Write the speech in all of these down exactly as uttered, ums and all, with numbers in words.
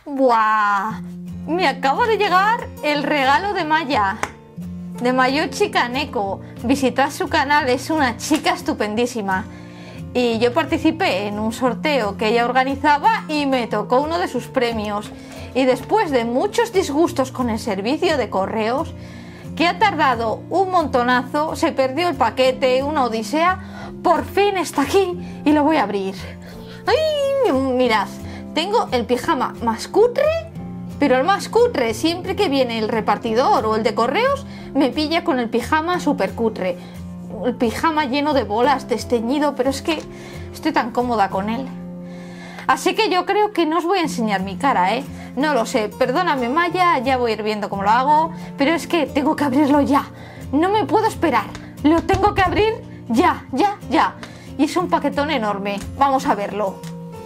¡Buah! Me acaba de llegar el regalo de Maya, de Mayochi Kaneko. Visitad su canal, es una chica estupendísima. Y yo participé en un sorteo que ella organizaba y me tocó uno de sus premios. Y después de muchos disgustos con el servicio de correos, que ha tardado un montonazo, se perdió el paquete, una odisea, por fin está aquí y lo voy a abrir. ¡Ay! Mirad, tengo el pijama más cutre, pero el más cutre. Siempre que viene el repartidor o el de correos, me pilla con el pijama súper cutre. El pijama lleno de bolas, desteñido, pero es que estoy tan cómoda con él. Así que yo creo que no os voy a enseñar mi cara, ¿eh? No lo sé, perdóname Maya, ya voy a ir viendo cómo lo hago, pero es que tengo que abrirlo ya. No me puedo esperar, lo tengo que abrir ya, ya, ya. Y es un paquetón enorme, vamos a verlo.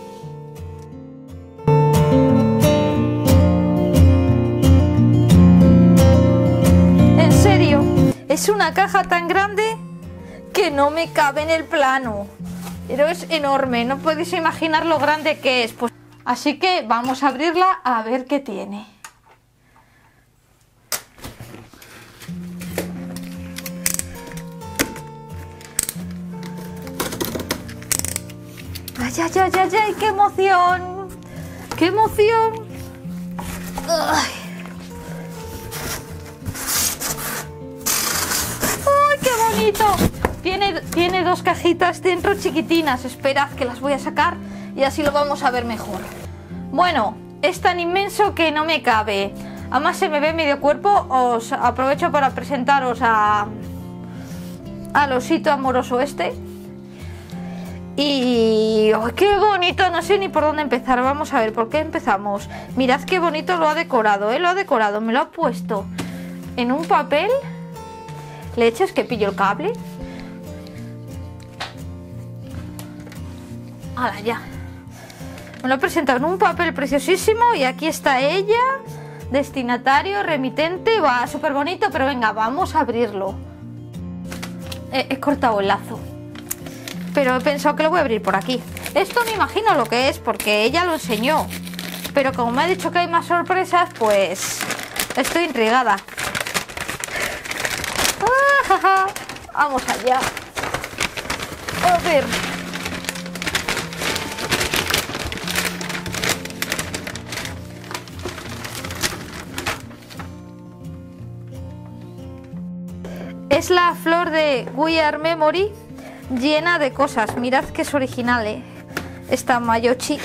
En serio, es una caja tan grande que no me cabe en el plano. Pero es enorme, no podéis imaginar lo grande que es. Pues, así que vamos a abrirla a ver qué tiene. ¡Ay, ay, ay, ay, ay! ¡Qué emoción! ¡Qué emoción! ¡Ay! ¡Ay, qué bonito! Tiene, tiene dos cajitas dentro chiquitinas. Esperad que las voy a sacar y así lo vamos a ver mejor. Bueno, es tan inmenso que no me cabe. Además se me ve medio cuerpo. Os aprovecho para presentaros a al osito amoroso este. Y oh, qué bonito, no sé ni por dónde empezar. Vamos a ver, ¿por qué empezamos? Mirad qué bonito lo ha decorado, ¿eh? Lo ha decorado, me lo ha puesto en un papel. ¿Le echas que pillo el cable? ¡Hala, ya! Me lo he presentado en un papel preciosísimo y aquí está ella, destinatario, remitente. Va, súper bonito, pero venga, vamos a abrirlo. He, he cortado el lazo, pero he pensado que lo voy a abrir por aquí. Esto me imagino lo que es porque ella lo enseñó, pero como me ha dicho que hay más sorpresas, pues estoy intrigada. ¡Ah! Vamos allá. A ver. Es la flor de We Are Memory llena de cosas. Mirad que es original, ¿eh? Esta Mayochi.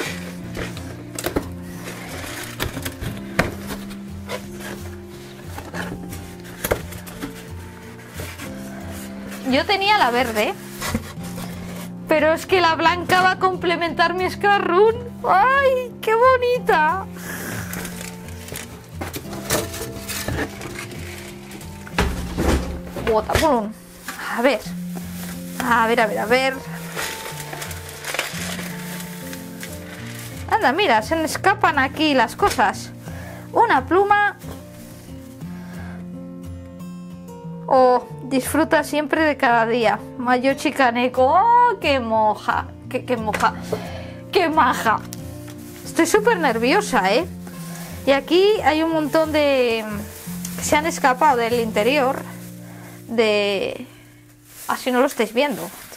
Yo tenía la verde, pero es que la blanca va a complementar mi Scarroon. ¡Ay, qué bonita! Botabón. A ver, a ver, a ver, a ver. Anda, mira, se me escapan aquí las cosas. Una pluma. Oh, disfruta siempre de cada día. Mayochi Kaneko. Oh, qué moja, qué, qué moja, qué maja. Estoy súper nerviosa, ¿eh? Y aquí hay un montón de que se han escapado del interior. De... así no lo estáis viendo.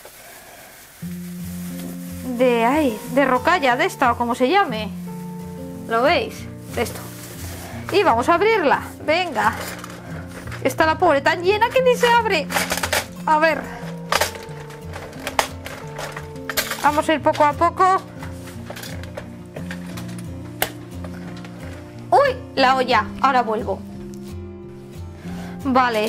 De ahí, de rocalla, de esta o como se llame. ¿Lo veis? De esto. Y vamos a abrirla. Venga. Está la pobre tan llena que ni se abre. A ver. Vamos a ir poco a poco. ¡Uy! La olla. Ahora vuelvo. Vale.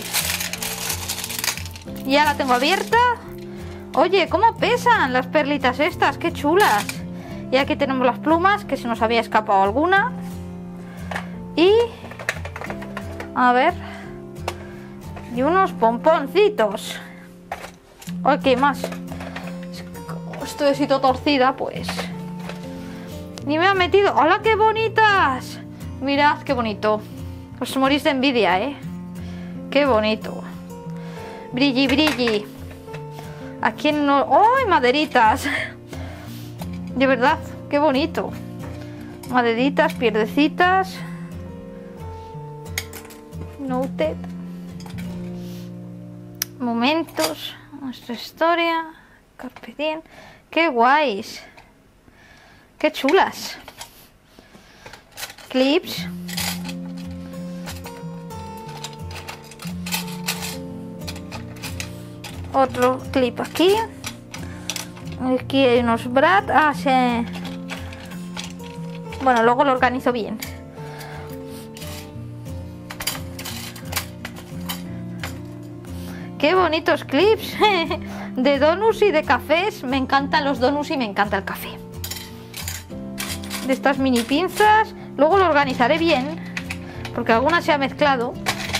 Ya la tengo abierta. Oye, ¿cómo pesan las perlitas estas? ¡Qué chulas! Y aquí tenemos las plumas, que se nos había escapado alguna. Y... a ver... y unos pomponcitos. ¡Ay, qué más! Como estoy así todo torcida, pues... ni me han metido... ¡Hola, qué bonitas! Mirad, qué bonito. Os morís de envidia, ¿eh? ¡Qué bonito! Brilli, brilli. Aquí no... ¡Oh, maderitas! De verdad, qué bonito. Maderitas, pierdecitas. Noted. Momentos. Nuestra historia. Carpe diem. Qué guays. Qué chulas. Clips. Otro clip aquí. Aquí hay unos Brad. Ah, sí. Bueno, luego lo organizo bien. Qué bonitos clips de donuts y de cafés. Me encantan los donuts y me encanta el café. De estas mini pinzas. Luego lo organizaré bien, porque alguna se ha mezclado.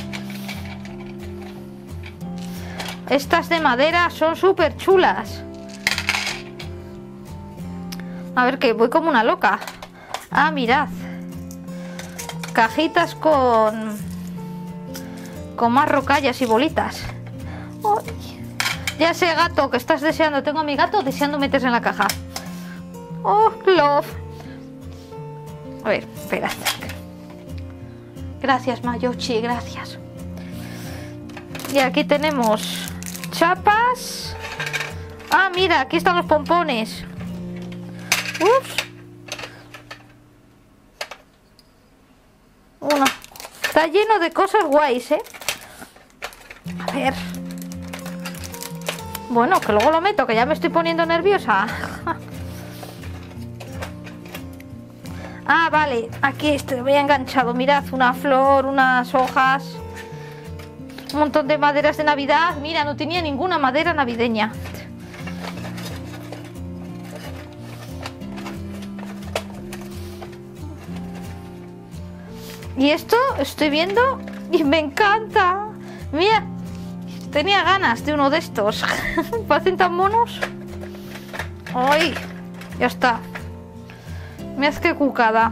Estas de madera son súper chulas. A ver, que voy como una loca. Ah, mirad. Cajitas con con más rocallas y bolitas. Ay, ya sé, gato, que estás deseando. Tengo a mi gato deseando meterse en la caja. Oh, love. A ver, esperad. Gracias, Mayochi, gracias. Y aquí tenemos chapas. Ah, mira, aquí están los pompones. Ups. Uno. Está lleno de cosas guays, ¿eh? A ver. Bueno, que luego lo meto, que ya me estoy poniendo nerviosa. Ah, vale. Aquí estoy bien enganchado. Mirad, una flor, unas hojas. Un montón de maderas de Navidad. Mira, no tenía ninguna madera navideña. Y esto estoy viendo y me encanta. Mira, tenía ganas de uno de estos. Parecen tan monos. Ay, ya está. Mirad qué cucada.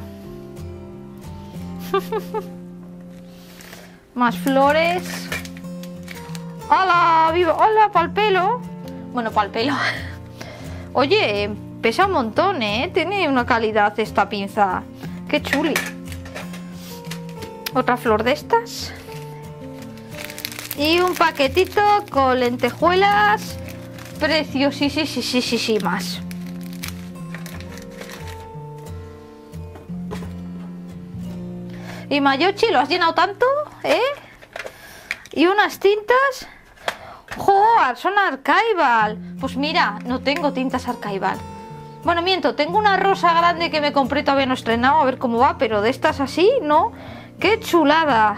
Más flores. ¡Hala! ¡Viva! ¡Hala! ¡Pa'l pelo! Bueno, pa'l pelo. Oye, pesa un montón, ¿eh? Tiene una calidad esta pinza. ¡Qué chuli! Otra flor de estas. Y un paquetito con lentejuelas preciosísimas. Y Mayochi, ¿lo has llenado tanto? ¿Eh? Y unas tintas. ¡Joder! Son Archival. Pues mira, no tengo tintas Archival. Bueno, miento, tengo una rosa grande que me compré, todavía no he estrenado, a ver cómo va, pero de estas así, ¿no? ¡Qué chulada!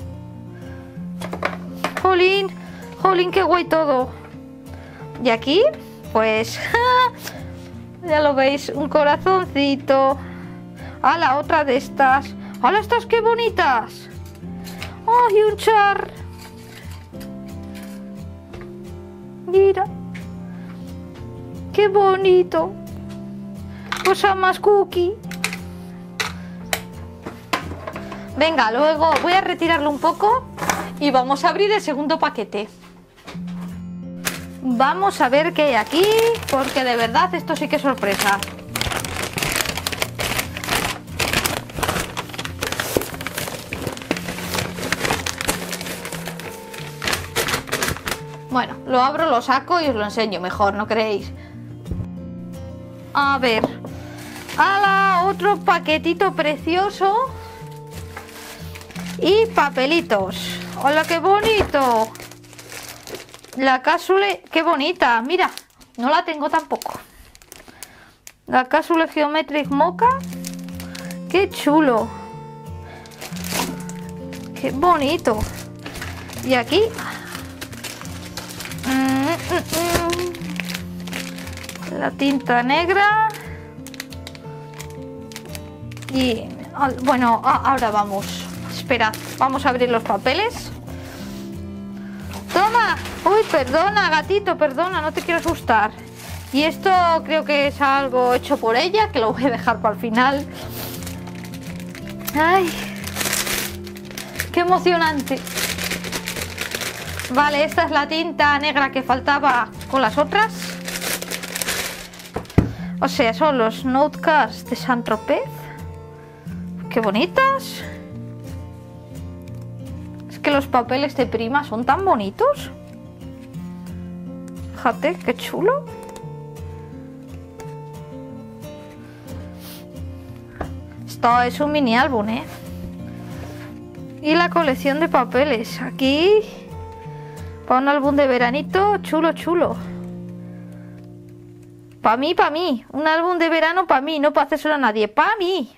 ¡Jolín! ¡Jolín, qué guay todo! Y aquí, pues... ya lo veis, un corazoncito. ¡Ah, la otra de estas! ¡Hala, estas qué bonitas! ¡Ay, un char! Mira. ¡Qué bonito! Cosa más cookie. Venga, luego voy a retirarlo un poco y vamos a abrir el segundo paquete. Vamos a ver qué hay aquí, porque de verdad esto sí que es sorpresa. Bueno, lo abro, lo saco y os lo enseño mejor, ¿no creéis? A ver. ¡Hala! Otro paquetito precioso. Y papelitos. ¡Hola, qué bonito! La cápsula, qué bonita. Mira, no la tengo tampoco. La cápsula Geometric Mocha. ¡Qué chulo! ¡Qué bonito! Y aquí... la tinta negra. Y bueno, ahora vamos. Esperad, vamos a abrir los papeles. Toma. Uy, perdona, gatito, perdona, no te quiero asustar. Y esto creo que es algo hecho por ella, que lo voy a dejar para el final. Ay, qué emocionante. Vale, esta es la tinta negra que faltaba con las otras. O sea, son los Note Cards de Saint-Tropez. qué bonitas. Es que los papeles de prima son tan bonitos. Fíjate, qué chulo. Esto es un mini álbum, ¿eh? Y la colección de papeles. Aquí, para un álbum de veranito, chulo, chulo. Para mí, para mí. Un álbum de verano para mí, no para hacérselo a nadie. Para mí.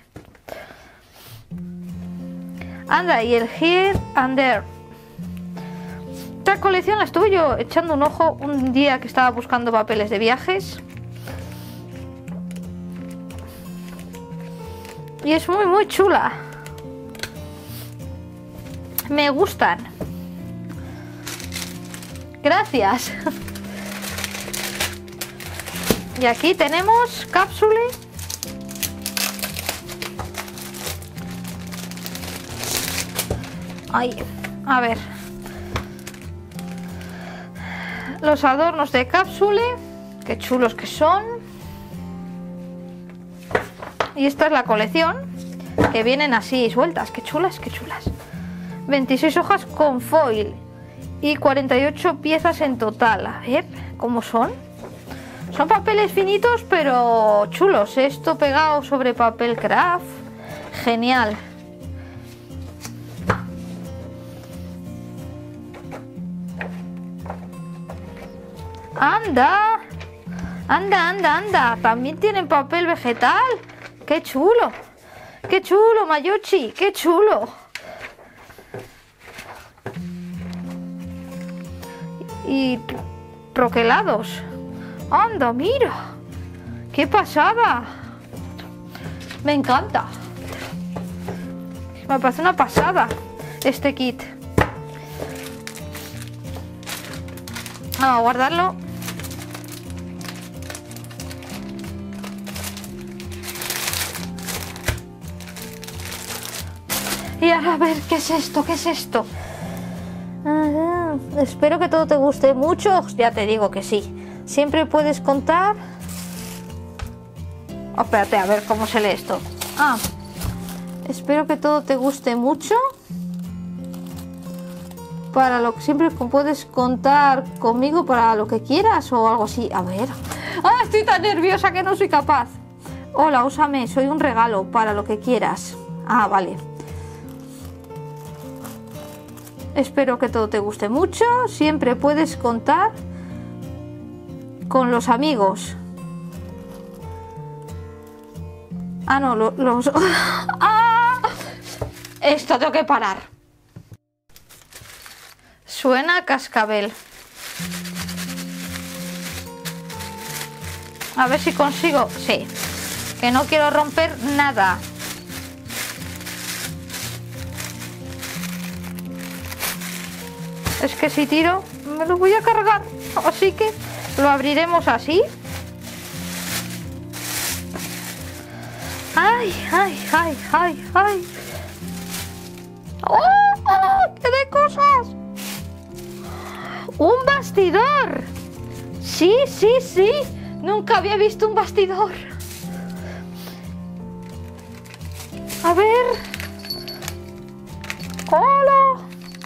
Anda, y el Here and There. Esta colección la estuve yo echando un ojo un día que estaba buscando papeles de viajes. Y es muy, muy chula. Me gustan. Gracias. Y aquí tenemos cápsula. Ay, a ver. Los adornos de cápsula. Qué chulos que son. Y esta es la colección. Que vienen así sueltas. Qué chulas, qué chulas. veintiséis hojas con foil. Y cuarenta y ocho piezas en total. A ver, ¿cómo son? Son papeles finitos pero chulos. Esto pegado sobre papel craft. Genial. Anda. Anda, anda, anda. También tienen papel vegetal. Qué chulo. Qué chulo, Mayochi. Qué chulo. Y troquelados. Anda, mira. Qué pasada. Me encanta. Me parece una pasada este kit. Vamos a guardarlo. Y ahora a ver, ¿qué es esto? ¿Qué es esto? Ajá. Espero que todo te guste mucho. Ya te digo que sí. Siempre puedes contar. Oh, espérate, a ver cómo se lee esto. Ah, espero que todo te guste mucho. Para lo que siempre puedes contar conmigo para lo que quieras o algo así. A ver. Ah, estoy tan nerviosa que no soy capaz. Hola, úsame, soy un regalo para lo que quieras. Ah, vale. Espero que todo te guste mucho. Siempre puedes contar con los amigos. Ah, no, lo, los... ¡Ah! Esto tengo que parar. Suena a cascabel. A ver si consigo... Sí. Que no quiero romper nada. Es que si tiro me lo voy a cargar. Así que lo abriremos así. Ay, ay, ay, ay, ay. ¡Oh! ¡Oh! ¡Qué de cosas! ¡Un bastidor! Sí, sí, sí. Nunca había visto un bastidor. A ver. ¡Hola!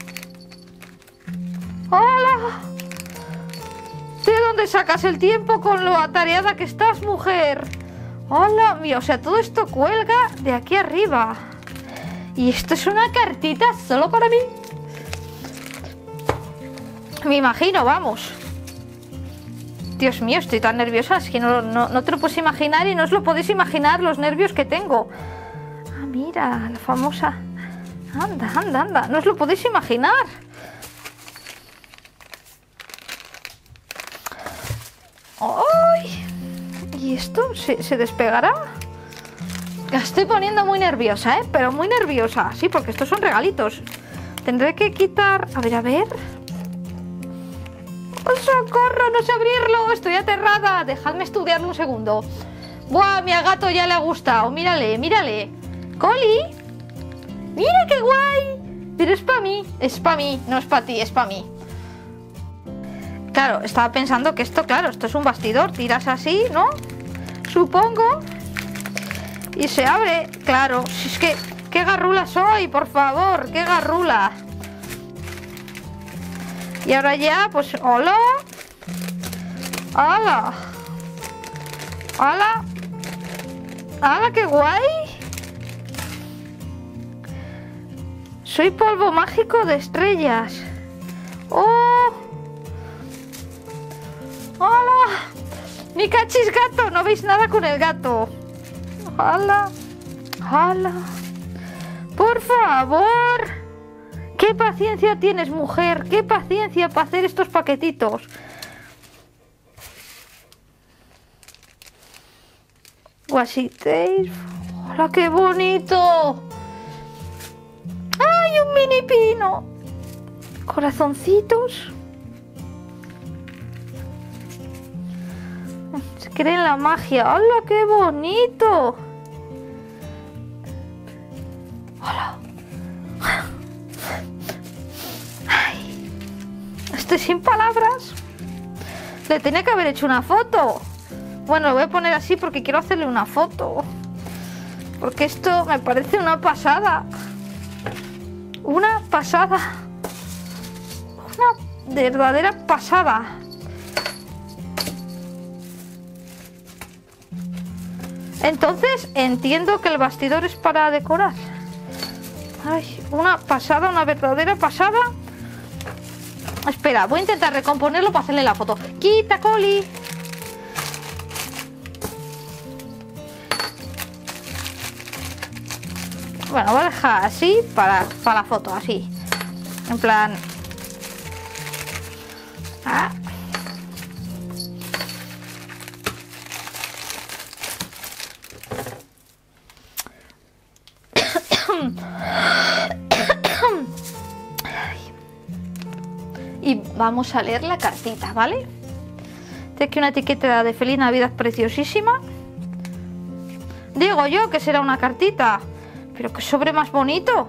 ¡Hola! ¿De dónde sacas el tiempo con lo atareada que estás, mujer? ¡Hola! Mira, o sea, todo esto cuelga de aquí arriba. Y esto es una cartita solo para mí. Me imagino, vamos. Dios mío, estoy tan nerviosa. Es que no, no, no te lo puedes imaginar y no os lo podéis imaginar los nervios que tengo. Ah, mira, la famosa... Anda, anda, anda. No os lo podéis imaginar. ¡Ay! ¿Y esto se, se despegará? La estoy poniendo muy nerviosa, ¿eh? Pero muy nerviosa. Sí, porque estos son regalitos. Tendré que quitar... A ver, a ver... ¡Oh, socorro! ¡No sé abrirlo! Estoy aterrada. Dejadme estudiarlo un segundo. ¡Buah! A mi gato ya le ha gustado. Mírale, mírale. ¡Coli! ¡Mira qué guay! Pero es para mí. Es para mí. No es para ti, es para mí. Claro, estaba pensando que esto, claro, esto es un bastidor. Tiras así, ¿no? Supongo. Y se abre. Claro, si es que ¡Qué garrula soy, por favor! ¡Qué garrula! Y ahora ya, pues, hola. ¡Hola! ¡Hola! ¡Hola, qué guay! Soy polvo mágico de estrellas. ¡Oh! ¡Hola! ¡Mi cachis gato! No veis nada con el gato. ¡Hola! ¡Hola! ¡Por favor! ¡Qué paciencia tienes, mujer! ¡Qué paciencia para hacer estos paquetitos! Washi tape. ¡Hola, qué bonito! ¡Ay, un mini pino! Corazoncitos. Se cree en la magia. ¡Hola, qué bonito! ¡Hola! Ay, estoy sin palabras. Le tenía que haber hecho una foto. Bueno, lo voy a poner así porque quiero hacerle una foto. Porque esto me parece una pasada. Una pasada. Una verdadera pasada. Entonces entiendo que el bastidor es para decorar. Ay, una pasada, una verdadera pasada. Espera, voy a intentar recomponerlo para hacerle la foto. ¡Quita, Coli! Bueno, voy a dejar así para, para la foto, así. En plan... Ah. Y vamos a leer la cartita, ¿vale? Tiene aquí una etiqueta de Feliz Navidad preciosísima. Digo yo que será una cartita. Pero qué sobre más bonito.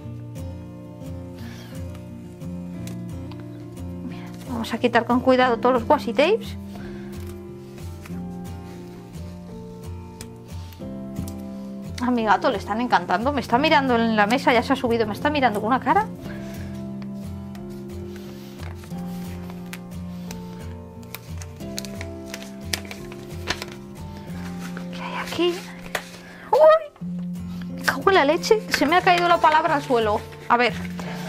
Mira, vamos a quitar con cuidado todos los washi tapes. A mi gato le están encantando. Me está mirando en la mesa, ya se ha subido. Me está mirando con una cara. ¿Qué hay aquí? ¡Uy! Me cago en la leche. Se me ha caído la palabra al suelo. A ver.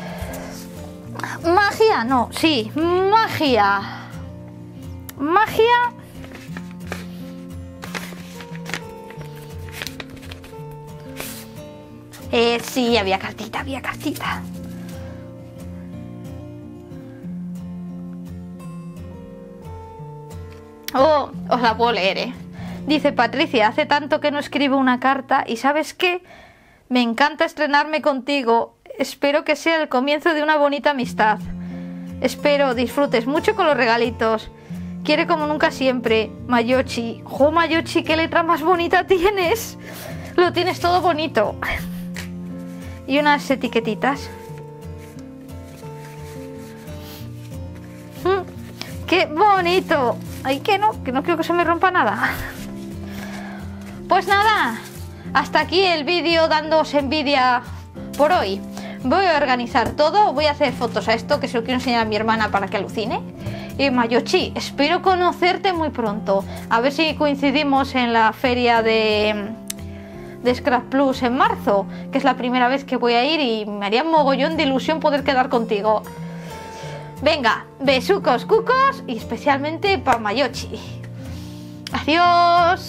Magia, no, sí. Magia. Magia. Eh, sí, había cartita, había cartita. Oh, os la puedo leer, ¿eh? Dice Patricia, hace tanto que no escribo una carta y ¿sabes qué? Me encanta estrenarme contigo. Espero que sea el comienzo de una bonita amistad. Espero disfrutes mucho con los regalitos. Quiere como nunca siempre. Mayochi. ¡Jo, Mayochi! ¡Qué letra más bonita tienes! Lo tienes todo bonito. Y unas etiquetitas. Mm, ¡qué bonito! Ay, que no, que no quiero que se me rompa nada. Pues nada, hasta aquí el vídeo dándoos envidia por hoy. Voy a organizar todo, voy a hacer fotos a esto, que se lo quiero enseñar a mi hermana para que alucine. Y Mayochi, espero conocerte muy pronto. A ver si coincidimos en la feria de... de Scrap Plus en marzo, que es la primera vez que voy a ir y me haría un mogollón de ilusión poder quedar contigo. Venga, besucos, cucos y especialmente para Mayochi. Adiós.